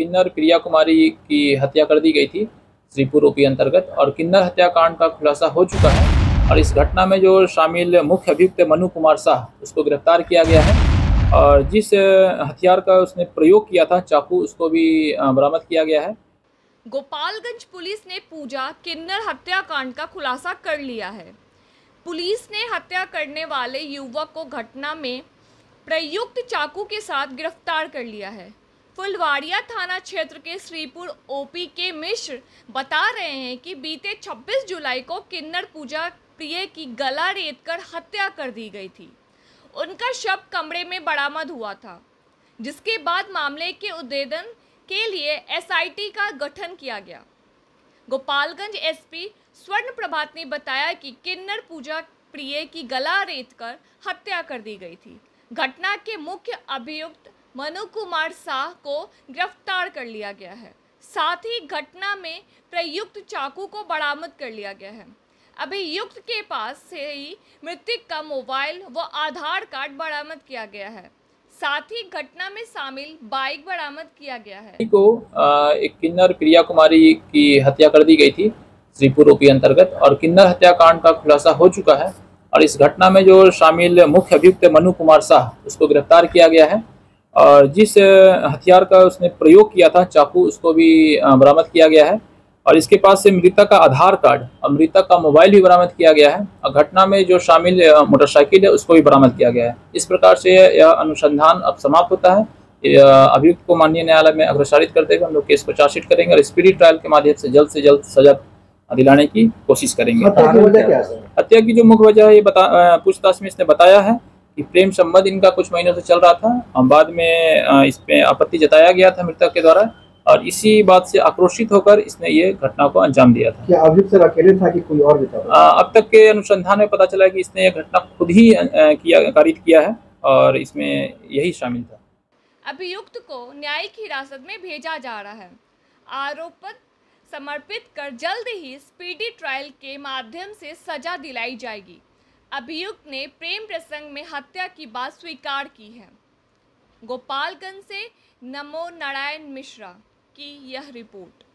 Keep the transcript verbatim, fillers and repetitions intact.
किन्नर प्रिया कुमारी की हत्या कर दी गई थी श्रीपुर ओपी अंतर्गत, और किन्नर हत्याकांड का खुलासा हो चुका है। और इस घटना में जो शामिल मुख्य अभियुक्त मनु कुमार साह, उसको गिरफ्तार किया गया है, और जिस हथियार का उसने प्रयोग किया था, चाकू, उसको भी बरामद किया गया है। गोपालगंज पुलिस ने पूजा किन्नर हत्याकांड का खुलासा कर लिया है। पुलिस ने हत्या करने वाले युवक को घटना में प्रयुक्त चाकू के साथ गिरफ्तार कर लिया है। फुलवाड़िया थाना क्षेत्र के श्रीपुर ओपी के मिश्र बता रहे हैं कि बीते छब्बीस जुलाई को किन्नर पूजा प्रिय की गला रेतकर हत्या कर दी गई थी। उनका शव कमरे में बरामद हुआ था, जिसके बाद मामले के उद्भेदन के लिए एस आई टी का गठन किया गया। गोपालगंज एस पी स्वर्ण प्रभात ने बताया कि किन्नर पूजा प्रिय की गला रेतकर हत्या कर दी गई थी। घटना के मुख्य अभियुक्त मनु कुमार साह को गिरफ्तार कर लिया गया है। साथ ही घटना में प्रयुक्त चाकू को बरामद कर लिया गया है। अभियुक्त के पास से ही मृतक का मोबाइल व आधार कार्ड बरामद किया गया है। साथ ही घटना में शामिल बाइक बरामद किया गया है। को एक किन्नर प्रिया कुमारी की हत्या कर दी गई थी श्रीपुर ओपी अंतर्गत, और किन्नर हत्याकांड का खुलासा हो चुका है। और इस घटना में जो शामिल मुख्य अभियुक्त मनु कुमार साह, उसको गिरफ्तार किया गया है, और जिस हथियार का उसने प्रयोग किया था, चाकू, उसको भी बरामद किया गया है। और इसके पास से मृतक का आधार कार्ड और मृतक का मोबाइल भी बरामद किया गया है, और घटना में जो शामिल मोटरसाइकिल है, उसको भी बरामद किया गया है। इस प्रकार से यह अनुसंधान अब समाप्त होता है। अभियुक्त को माननीय न्यायालय में अग्रसारित करते हुए हम लोग केस को चार्जशीट करेंगे और स्पीडी ट्रायल के माध्यम से जल्द से जल्द सजा दिलाने की कोशिश करेंगे। हत्या की वजह क्या है? हत्या की जो मुख्य वजह है, ये बता पूछताछ में इसने बताया है कि प्रेम संबंध इनका कुछ महीनों से चल रहा था, और बाद में इसमें आपत्ति जताया गया था मृतक के द्वारा, और इसी बात से आक्रोशित होकर इसने ये घटना को अंजाम दिया था। क्या अभियुक्त सिर्फ अकेले था कि कोई और भी था? अब तक के अनुसंधान में पता चला कि इसने ये घटना खुद ही किया कारित किया है, और इसमें यही शामिल था। अभियुक्त को न्यायिक हिरासत में भेजा जा रहा है। आरोप समर्पित कर जल्द ही स्पीडी ट्रायल के माध्यम से सजा दिलाई जाएगी। अभियुक्त ने प्रेम प्रसंग में हत्या की बात स्वीकार की है। गोपालगंज से नमो नारायण मिश्रा की यह रिपोर्ट।